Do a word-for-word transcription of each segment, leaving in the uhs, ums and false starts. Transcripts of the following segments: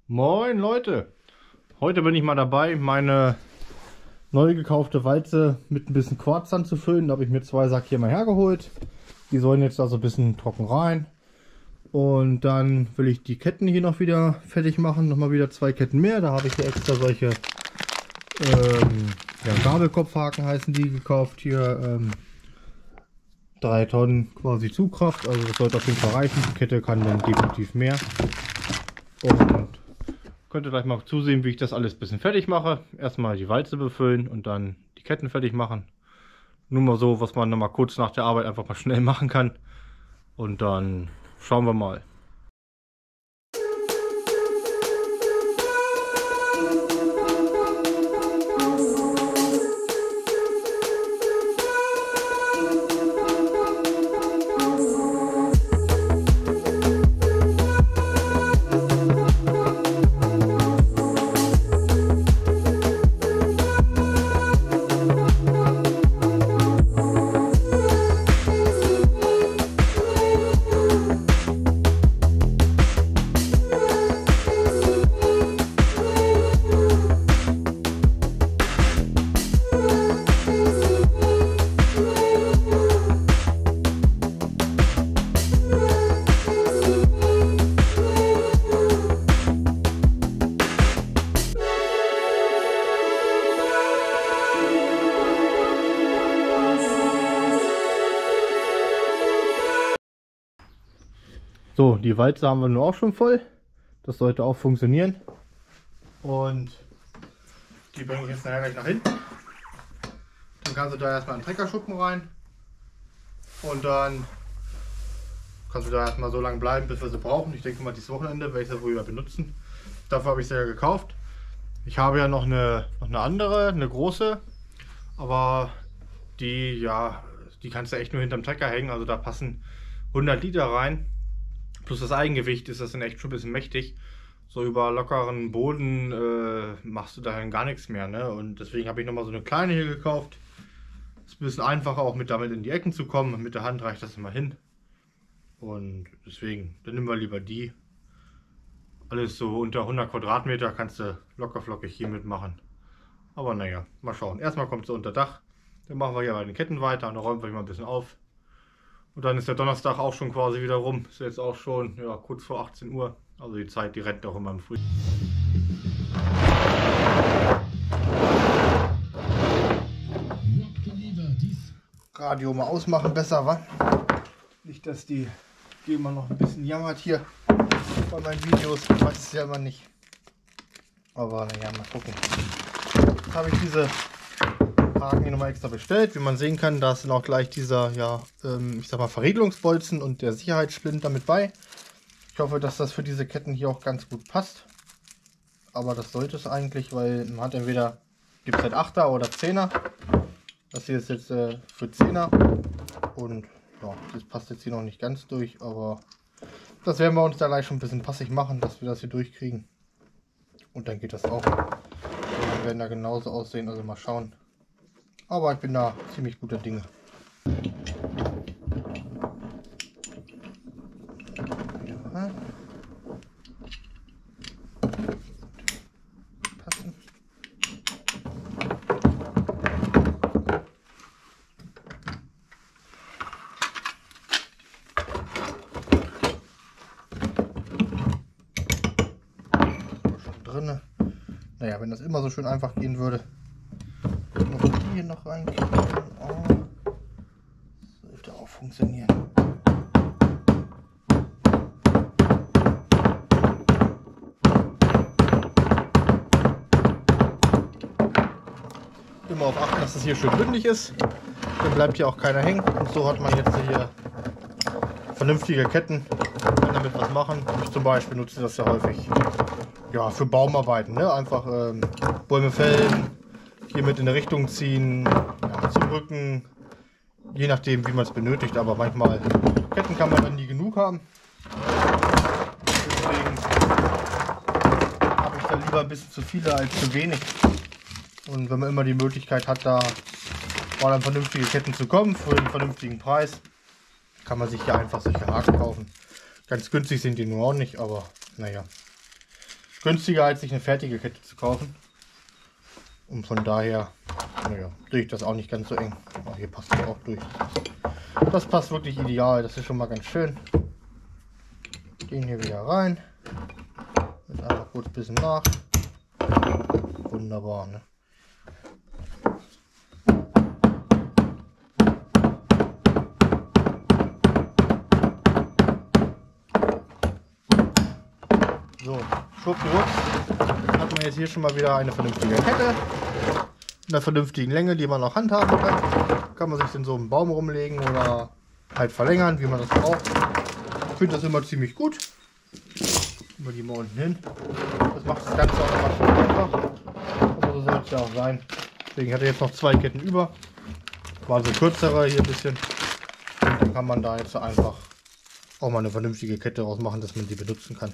Moin Leute, heute bin ich mal dabei, meine neu gekaufte Walze mit ein bisschen Quarzsand zu füllen. Da habe ich mir zwei Sack hier mal hergeholt. Die sollen jetzt also ein bisschen trocken rein. Und dann will ich die Ketten hier noch wieder fertig machen. Nochmal wieder zwei Ketten mehr. Da habe ich hier extra solche ähm, ja, Gabelkopfhaken heißen die gekauft. Hier ähm, drei Tonnen quasi Zugkraft. Also das sollte auf jeden Fall reichen. Die Kette kann dann definitiv mehr. Und könnt ihr gleich mal zusehen, wie ich das alles ein bisschen fertig mache. Erstmal die Walze befüllen und dann die Ketten fertig machen. Nur mal so, was man noch mal kurz nach der Arbeit einfach mal schnell machen kann. Und dann schauen wir mal. So, die Walze haben wir nun auch schon voll. Das sollte auch funktionieren. Und die bringe ich jetzt nachher gleich nach hinten. Dann kannst du da erstmal einen Treckerschuppen rein. Und dann kannst du da erstmal so lange bleiben, bis wir sie brauchen. Ich denke mal, dieses Wochenende werde ich sie wohl wieder benutzen. Dafür habe ich sie ja gekauft. Ich habe ja noch eine, noch eine andere, eine große. Aber die, ja, die kannst du echt nur hinterm Trecker hängen. Also da passen hundert Liter rein. Plus das Eigengewicht ist das dann echt schon ein bisschen mächtig. So über lockeren Boden äh, machst du dahin gar nichts mehr. Ne? Und deswegen habe ich nochmal so eine kleine hier gekauft. Ist ein bisschen einfacher auch mit damit in die Ecken zu kommen. Mit der Hand reicht das immer hin. Und deswegen, dann nehmen wir lieber die. Alles so unter hundert Quadratmeter kannst du locker flockig hier mitmachen. Aber naja, mal schauen. Erstmal kommt sie unter Dach. Dann machen wir hier bei den Ketten weiter und dann räumen wir mal ein bisschen auf. Und dann ist der Donnerstag auch schon quasi wieder rum. Ist jetzt auch schon ja, kurz vor achtzehn Uhr. Also die Zeit, die rennt auch immer im Früh. Radio mal ausmachen, besser, wa? Nicht, dass die, die immer noch ein bisschen jammert hier bei meinen Videos. Ich weiß es ja immer nicht. Aber naja, mal gucken. Jetzt habe ich diese Haken hier nochmal extra bestellt. Wie man sehen kann, da ist dann auch gleich dieser, ja, ähm, ich sag mal, Verriegelungsbolzen und der Sicherheitssplint damit bei. Ich hoffe, dass das für diese Ketten hier auch ganz gut passt. Aber das sollte es eigentlich, weil man hat entweder, gibt es halt achter oder zehner. Das hier ist jetzt äh, für zehner. Und ja, das passt jetzt hier noch nicht ganz durch, aber das werden wir uns da gleich schon ein bisschen passig machen, dass wir das hier durchkriegen. Und dann geht das auch. Die werden da genauso aussehen, also mal schauen. Aber ich bin da ziemlich guter Dinge. Ja. Passen. Schon drinne. Naja, wenn das immer so schön einfach gehen würde. Hier noch reinkriegen. Oh. Sollte auch funktionieren. Immer auf achten, dass das hier schön bündig ist. Dann bleibt hier auch keiner hängen. Und so hat man jetzt hier vernünftige Ketten. Kann damit was machen. Ich zum Beispiel nutze das ja häufig ja, für Baumarbeiten. Ne? Einfach ähm, Bäume fällen. Hier mit in eine Richtung ziehen, ja, zurücken, je nachdem wie man es benötigt, aber manchmal Ketten kann man dann nie genug haben. Deswegen habe ich dann lieber ein bisschen zu viele als zu wenig. Und wenn man immer die Möglichkeit hat, da mal an vernünftige Ketten zu kommen für einen vernünftigen Preis, kann man sich hier einfach solche Haken kaufen. Ganz günstig sind die nur auch nicht, aber naja. ist günstiger, als sich eine fertige Kette zu kaufen. Und von daher, naja, durch das auch nicht ganz so eng. Aber hier passt es auch durch. Das passt wirklich ideal, das ist schon mal ganz schön. Den hier wieder rein. Jetzt einfach kurz ein bisschen nach. Wunderbar, ne? So, schwuppdiwupps hat man jetzt hier schon mal wieder eine vernünftige Kette. In einer vernünftigen Länge, die man auch handhaben kann. Kann man sich in so einem Baum rumlegen oder halt verlängern, wie man das braucht. Ich finde das immer ziemlich gut. Über die mal unten hin. Das macht das Ganze auch immer schön einfach. Aber so soll es ja auch sein. Deswegen hatte ich jetzt noch zwei Ketten über. War so kürzere hier ein bisschen. Und dann kann man da jetzt einfach auch mal eine vernünftige Kette raus machen, dass man die benutzen kann.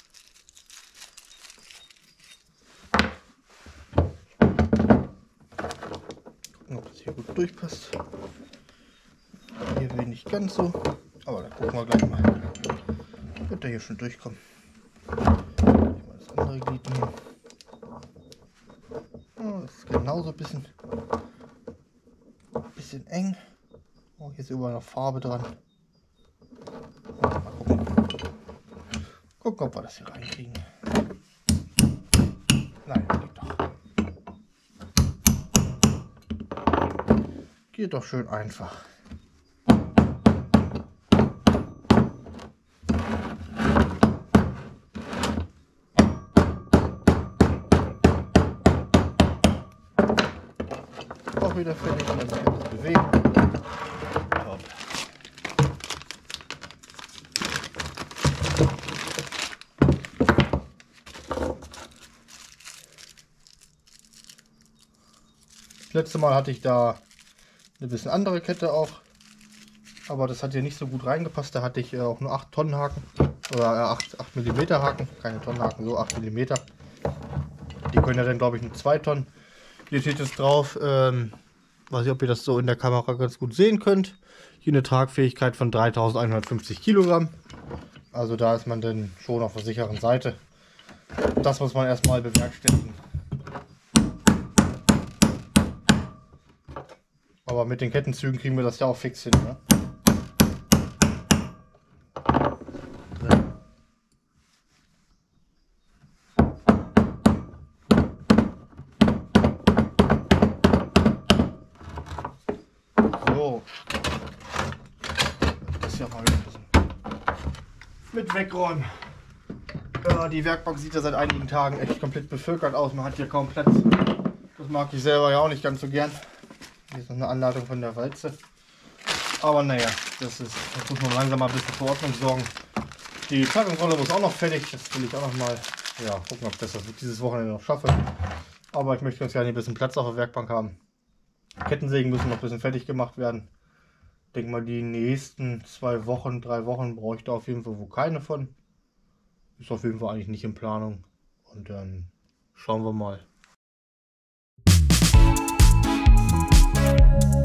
Ob das hier gut durchpasst. Hier will nicht ganz so, aber da gucken wir gleich mal. Wird der hier schon durchkommen. Mal das andere Glied nehmen. Oh, das ist genauso ein bisschen, bisschen eng. Oh, hier ist überall noch Farbe dran. Mal gucken. Gucken, ob wir das hier reinkriegen. Nein, geht doch. Geht doch schön einfach. Auch wieder fertig, dann sich etwas bewegen. Top. Das letzte Mal hatte ich da eine bisschen andere Kette auch, aber das hat hier nicht so gut reingepasst. Da hatte ich auch nur acht Tonnen Haken oder acht Millimeter Haken, keine Tonnenhaken, so acht Millimeter. Die können ja dann, glaube ich, nur zwei Tonnen. Hier steht jetzt drauf, ähm, weiß nicht, ob ihr das so in der Kamera ganz gut sehen könnt. Hier eine Tragfähigkeit von dreitausendeinhundertfünfzig Kilogramm. Also da ist man dann schon auf der sicheren Seite. Das muss man erstmal bewerkstelligen. Aber mit den Kettenzügen kriegen wir das ja auch fix hin, ne? So. Das ist ja mal wieder ein bisschen mit wegräumen. Ja, die Werkbank sieht ja seit einigen Tagen echt komplett bevölkert aus. Man hat hier kaum Platz. Das mag ich selber ja auch nicht ganz so gern. Hier ist noch eine Anleitung von der Walze. Aber naja, das ist, das muss man langsam mal ein bisschen für Ordnung sorgen. Die Karrenrolle muss auch noch fertig. Das will ich auch noch mal, ja, gucken, ob ich das dieses Wochenende noch schaffe. Aber ich möchte ganz gerne ein bisschen Platz auf der Werkbank haben. Kettensägen müssen noch ein bisschen fertig gemacht werden. Ich denke mal, die nächsten zwei Wochen, drei Wochen brauche ich da auf jeden Fall wo keine von. Ist auf jeden Fall eigentlich nicht in Planung. Und dann schauen wir mal.